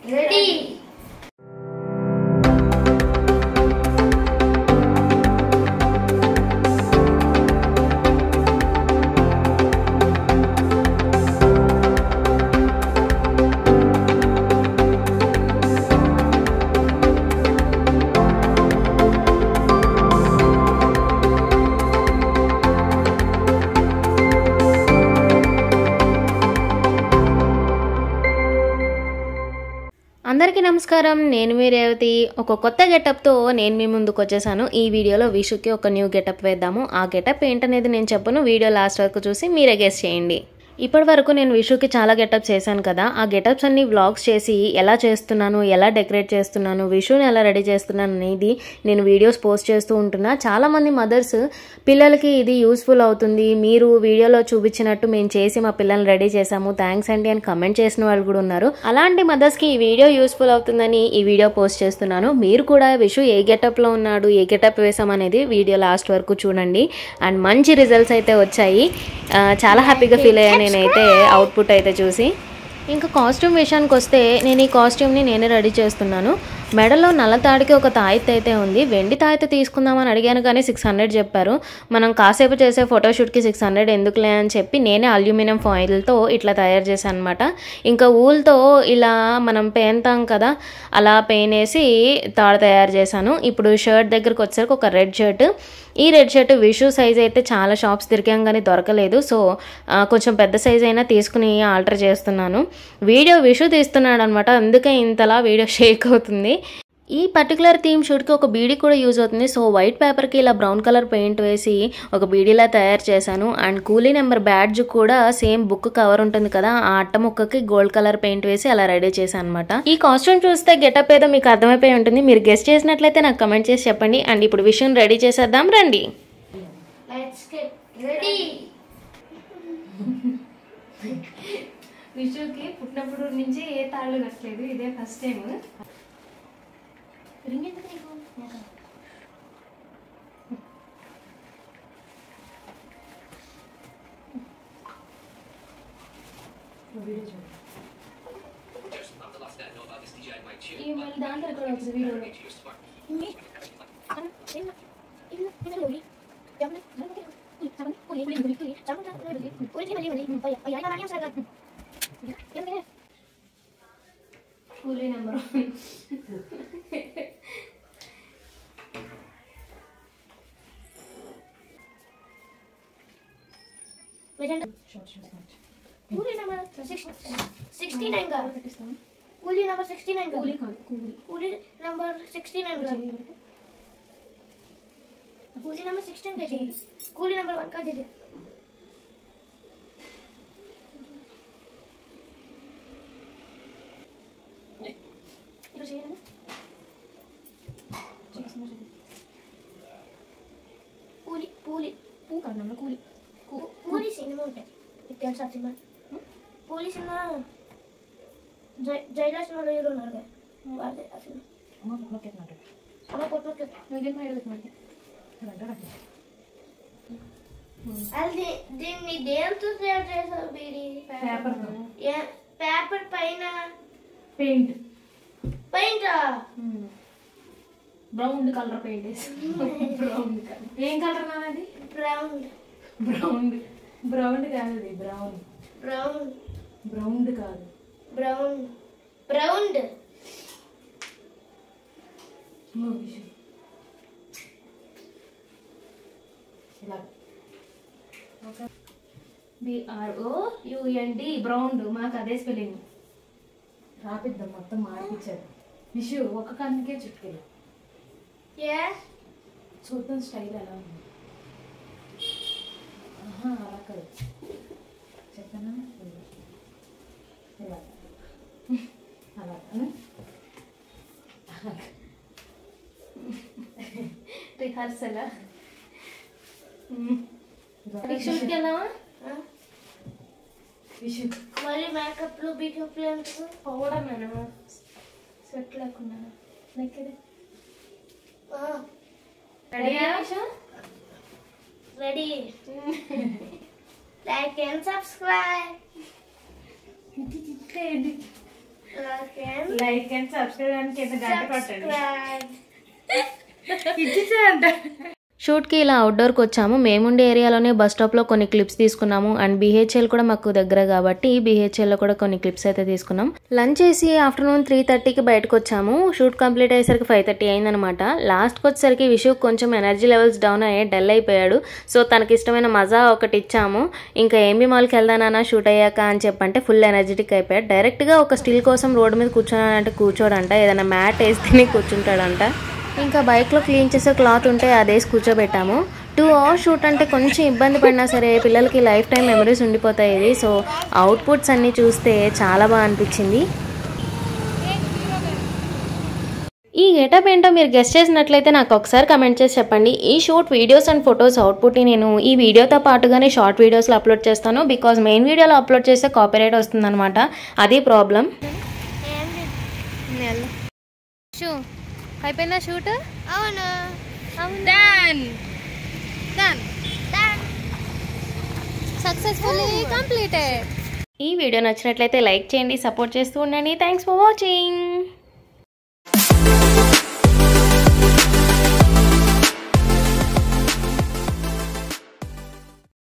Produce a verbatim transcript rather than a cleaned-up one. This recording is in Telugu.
రెడీ. అందరికీ నమస్కారం. నేను మీ రేవతి. ఒక కొత్త గెటప్తో నేను మీ ముందుకు వచ్చేసాను. ఈ వీడియోలో విషుకి ఒక న్యూ గెటప్ వేద్దాము. ఆ గెటప్ ఏంటనేది నేను చెప్పను, వీడియో లాస్ట్ వరకు చూసి మీరే గెస్ చేయండి. ఇప్పటి వరకు నేను విషుకి చాలా గెటప్స్ చేశాను కదా, ఆ గెటప్స్ అన్ని వ్లాగ్స్ చేసి ఎలా చేస్తున్నాను, ఎలా డెకరేట్ చేస్తున్నాను, విషుని ఎలా రెడీ చేస్తున్నాను అనేది నేను వీడియోస్ పోస్ట్ చేస్తూ ఉంటున్నా. చాలామంది మదర్స్ పిల్లలకి ఇది యూస్ఫుల్ అవుతుంది, మీరు వీడియోలో చూపించినట్టు మేము చేసి మా పిల్లల్ని రెడీ చేసాము, థ్యాంక్స్ అండి అని కమెంట్ చేసిన వాళ్ళు కూడా ఉన్నారు. అలాంటి మదర్స్కి ఈ వీడియో యూస్ఫుల్ అవుతుందని ఈ వీడియో పోస్ట్ చేస్తున్నాను. మీరు కూడా విషు ఏ గెటప్లో ఉన్నాడు, ఏ గెటప్ వేసామనేది వీడియో లాస్ట్ వరకు చూడండి. అండ్ మంచి రిజల్ట్స్ అయితే వచ్చాయి, చాలా హ్యాపీగా ఫీల్ అయ్యాను నేనైతే అవుట్పుట్ అయితే చూసి. ఇంకా కాస్ట్యూమ్ విషయానికి వస్తే నేను ఈ కాస్ట్యూమ్ని నేనే రెడీ చేస్తున్నాను. మెడలో నల్ల తాడికి ఒక తాయెత్తు అయితే ఉంది. వెండి తాయెత్తు తీసుకుందామని అడిగాను కానీ సిక్స్ హండ్రెడ్ చెప్పారు. మనం కాసేపు చేసే ఫోటోషూట్కి సిక్స్ హండ్రెడ్ ఎందుకులే అని చెప్పి నేనే అల్యూమినియం ఫాయిల్తో ఇట్లా తయారు చేశాను అనమాట. ఇంకా ఊల్తో ఇలా మనం పేంతాం కదా, అలా పెయిన్ వేసి తాడు తయారు చేశాను. ఇప్పుడు షర్ట్ దగ్గరకు వచ్చేసరికి ఒక రెడ్ షర్ట్. ఈ రెడ్ షర్ట్ విషు సైజ్ అయితే చాలా షాప్స్ తిరిగాం కానీ దొరకలేదు. సో కొంచెం పెద్ద సైజ్ అయినా తీసుకుని ఆల్టర్ చేస్తున్నాను. వీడియో విషు తీస్తున్నాడు అనమాట, అందుకే ఇంతలా వీడియో షేక్ అవుతుంది. ఈ పర్టికులర్ థీమ్ షూట్కి ఒక బీడీ కూడా యూజ్ అవుతుంది. సో వైట్ పేపర్కి ఇలా బ్రౌన్ కలర్ పెయింట్ వేసి ఒక బీడీలా తయారు చేశాను. అండ్ కూలీ నెంబర్ బ్యాడ్జ్ కూడా సేమ్ బుక్ కవర్ ఉంటుంది కదా, ఆ అట్ట ముక్కకి గోల్డ్ కలర్ పెయింట్ వేసి అలా రెడీ చేశాను అనమాట. ఈ కాస్ట్యూమ్ చూస్తే గెటప్ ఏదో మీకు అర్థమైపోయి ఉంటుంది. మీరు గెస్ట్ చేసినట్లయితే నాకు కమెంట్ చేసి చెప్పండి. అండ్ ఇప్పుడు విషయం రెడీ చేసేద్దాం రండి. విషుకి పుట్టినప్పుడు నుంచి ఏ తాళ్ళు కట్టలేదు, ఇదే ఫస్ట్ టైం. మళ్ళీ దాంట్లో కూడా వచ్చింది వీడియోలో. కూలీ నెంబర్ కూలీ నెంబర్ సిక్స్టీ నైన్ గా కూలీ number sixty nine coolie coolie number sixty nine coolie number sixteen కే కూలీ నెంబర్ वन का दे दे. కూలీ కూలీ పూ करना కూలీ కూలీ సినిమా ఉంటే ఇట్లా సినిమా కూలీ సినిమా జై జైలా సినిమా హీరో ఉన్నారు వాడే అసలు అమ్మ కొట్టుకుంటున్నాడు అమ్మ కొట్టుకుంటున్నాడు నేను మాట్లాడుతున్నాను అది దీన్ని దేంతో తయారు చేశారు బీడి పేపర్ పేపర్ పైన paint paint brown colour paint వేసి బ్రౌన్ కలర్. ఏం కలర్ నాది? బ్రౌన్ బ్రౌన్ బ్రౌన్ కాదు, అది బ్రౌన్ బ్రౌన్ బ్రౌన్ కాదు brown brown B R O U N D brown. మాకు అదే స్పెల్లింగ్ రాపిద్దాం, మొత్తం మార్పించారు. విషు ఒక కన్నుకే చుట్టుకెళ్ళి చూద్దాం స్టైల్ ఎలా ఉంది. అలా కాదు చెప్పనా, ఇలా అలా రిహార్సలా షూట్కి వెళ్దామా? విషు మరి మేకప్లు బీకప్లు ఎందుకు? పౌడర్ నేను స్వెట్ లేకుండా నెక్కది రెడీయా విషు? Ready. Like and subscribe. Like and subscribe అని కింద గంట కొట్టండి. ఇచ్చేసారంట. షూట్కి ఇలా అవుట్డోర్కి వచ్చాము. మేముండే ఏరియాలోనే బస్ స్టాప్లో కొన్ని క్లిప్స్ తీసుకున్నాము. అండ్ బీహెచ్ఎల్ కూడా మాకు దగ్గర కాబట్టి బీహెచ్ఎల్లో కూడా కొన్ని క్లిప్స్ అయితే తీసుకున్నాం. లంచ్ చేసి ఆఫ్టర్నూన్ త్రీ థర్టీకి బయటకు వచ్చాము. షూట్ కంప్లీట్ అయ్యేసరికి ఫైవ్ థర్టీ అయిందనమాట. లాస్ట్కి వచ్చేసరికి విషు కొంచెం ఎనర్జీ లెవెల్స్ డౌన్ అయ్యాయి, డల్ అయిపోయాడు. సో తనకి ఇష్టమైన మజా ఒకటి ఇచ్చాము. ఇంకా ఏమీ మాల్కి వెళ్దానా షూట్ అయ్యాక అని చెప్పంటే ఫుల్ ఎనర్జెటిక్ అయిపోయాడు. డైరెక్ట్గా ఒక స్టిల్ కోసం రోడ్డు మీద కూర్చోనంటే కూర్చోడంట, ఏదైనా మ్యాట్ వేస్తేనే కూర్చుంటాడంట. ఇంకా బైక్లో క్లీన్ చేసే క్లాత్ ఉంటే అదేసి కూర్చోబెట్టాము. టూ అవర్స్ షూట్ అంటే కొంచెం ఇబ్బంది పడినా సరే పిల్లలకి లైఫ్ టైం మెమరీస్ ఉండిపోతాయి ఇది. సో అవుట్పుట్స్ అన్నీ చూస్తే చాలా బాగా అనిపించింది. ఈ గెటప్ ఏంటో మీరు గెస్ట్ చేసినట్లయితే నాకు ఒకసారి కమెంట్ చేసి చెప్పండి. ఈ షూట్ వీడియోస్ అండ్ ఫొటోస్ అవుట్పుట్ని నేను ఈ వీడియోతో పాటుగానే షార్ట్ వీడియోస్లో అప్లోడ్ చేస్తాను. బికాజ్ మెయిన్ వీడియోలో అప్లోడ్ చేస్తే కాపీరైట్ వస్తుందన్నమాట, అది ప్రాబ్లం. అయిపోయిందా షూట్? అవును. Done done done successfully completed. ఈ వీడియో నచ్చినట్లయితే లైక్ చేయండి, సపోర్ట్ చేస్తూ ఉండండి. Thanks for watching.